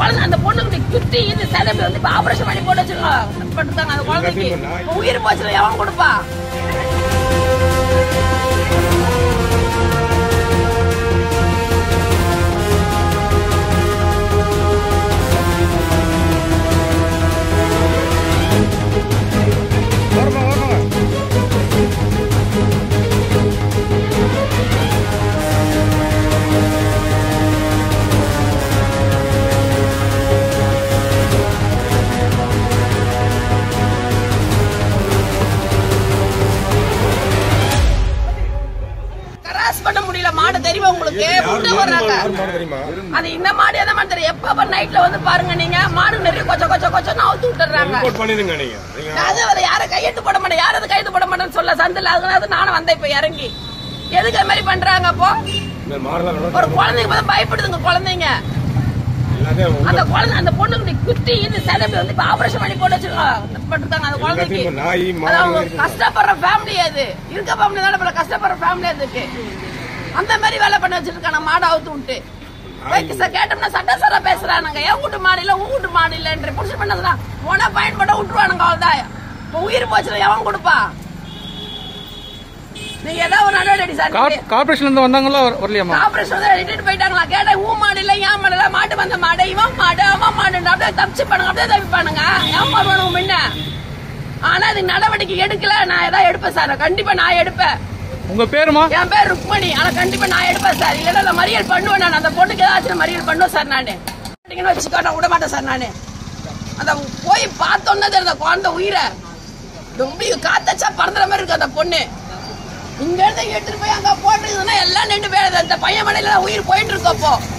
குழந்தை அந்த பொண்ணுக்கு குத்தி இது சிலம்பு வந்து இப்ப ஆபரேஷன் பண்ணி போட்டு வச்சிருக்காங்க. அந்த குழந்தைக்கு உயிர் போச்சுல எவன் கொடுப்பா? பண்ண முடியல. மாடு தெரியுமா உங்களுக்கு? அது இந்த மாடு எந்த மாடு தெரியும்? எப்ப நைட்ல வந்து பாருங்க நீங்க, மாடு நிறைய கொச்சன்னு அவுத்து விட்டுறாங்க. அது யார கையெழுத்து போட மாட்டேன், யாராவது கையெழுத்து போட மாட்டேன்னு சொல்ல சந்தில. அதனால நானும் வந்தேன் இப்ப இறங்கி. எதுக்கு அது மாதிரி பண்றாங்க? அப்போ ஒரு குழந்தைங்க பயப்படுதுங்க. குழந்தைங்க அந்த குழந்தை அந்த பொண்ணுக்கு குத்தி இது சிலம்பு வந்து இப்ப ஆபரேஷன் பண்ணி போட்டு வச்சிருக்காங்க. அந்த குழந்தைக்கு கஷ்டப்படுற ஃபேமிலி, அது இருக்க ஃபேமிலி தானே கஷ்டப்படுற ஃபேமிலி. அதுக்கு அந்த மாதிரி வேலை பண்ணி வச்சிருக்காங்க. மாடு அவுத்து விட்டு கேட்டோம்னா சட்டசரா பேசுறானுங்க. என் வீட்டு மாடு இல்ல உன் வீட்டு மாடு இல்லன்ற புடிச்சு பண்ணதுனா உன பயன்பட விட்டுருவானுங்க. அவ்வளவுதான். இப்ப உயிர் போச்சுல எவன் கொடுப்பா? நீங்க ஏதாவது ஒரு நடவடிக்கை சார். கார்பரேஷன்ல இருந்து வந்தாங்களா வரலையாமா? கார்பரேஷன் வந்து எடுத்துட்டு போயிட்டாங்களா? கேட்டா ஊ மாடு இல்ல என் மாடு இல்ல, மாட்டு வந்த மாடு இவன் மாடு அவன் மாடு அப்படியே தப்பிச்சு பண்ணுங்க. அப்படியே தப்பிப்பானுங்க. என் மாடு வேணும் முன்ன. ஆனா அது நடவடிக்கை எடுக்கல. நான் ஏதாவது எடுப்பேன் சார். கண்டிப்பா நான் எடுப்பேன். உங்க பேருமா? என் பேர் ருக்மணி. ஆனா கண்டிப்பா நான் எடுப்பேன் சார். இல்லன்னா நான் மறியல் பண்ணுவேன். நான் அந்த பொண்ணுக்கு ஏதாச்சும் மறியல் பண்ணுவேன் சார். நானு வச்சுக்கோ, நான் விட மாட்டேன் சார். நானு அந்த போய் பார்த்தோன்னே அந்த குழந்தை உயிரை ரொம்ப காத்தச்சா பறந்துற மாதிரி இருக்கு. அந்த பொண்ணு இங்க இருந்து எடுத்துட்டு போய் அங்க போட்டுருக்குதுன்னா எல்லாம் நின்று போயிடுது. அந்த பையன் மனையில உயிர் போயிட்டு இருக்கோம். அப்போ